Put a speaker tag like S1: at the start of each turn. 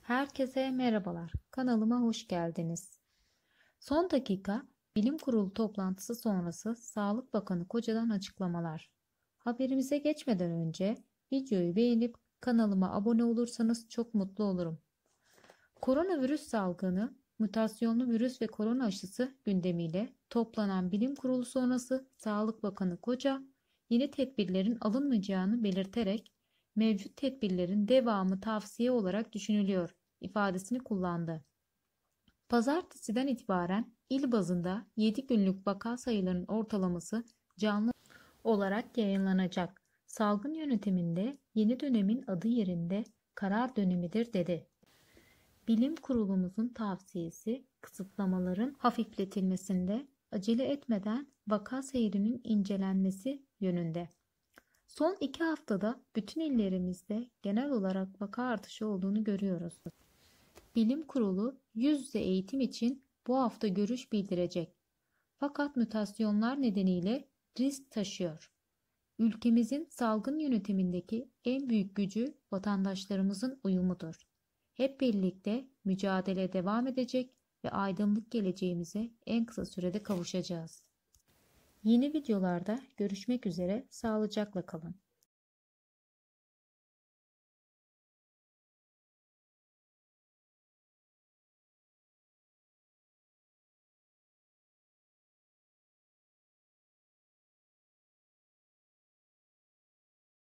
S1: Herkese merhabalar. Kanalıma hoş geldiniz. Son dakika Bilim Kurulu toplantısı sonrası Sağlık Bakanı Koca'dan açıklamalar. Haberimize geçmeden önce videoyu beğenip kanalıma abone olursanız çok mutlu olurum. Koronavirüs salgını, mutasyonlu virüs ve korona aşısı gündemiyle toplanan Bilim Kurulu sonrası Sağlık Bakanı Koca, yeni tedbirlerin alınmayacağını belirterek mevcut tedbirlerin devamı tavsiye olarak düşünülüyor ifadesini kullandı. Pazartesiden itibaren il bazında 7 günlük vaka sayılarının ortalaması canlı olarak yayınlanacak. Salgın yönetiminde yeni dönemin adı yerinde karar dönemidir dedi. Bilim Kurulumuzun tavsiyesi kısıtlamaların hafifletilmesinde acele etmeden vaka seyrinin incelenmesi yönünde. Son 2 haftada bütün illerimizde genel olarak vaka artışı olduğunu görüyoruz. Bilim Kurulu yüz yüze eğitim için bu hafta görüş bildirecek. Fakat mutasyonlar nedeniyle risk taşıyor. Ülkemizin salgın yönetimindeki en büyük gücü vatandaşlarımızın uyumudur. Hep birlikte mücadele devam edecek ve aydınlık geleceğimize en kısa sürede kavuşacağız. Yeni videolarda görüşmek üzere, sağlıcakla kalın.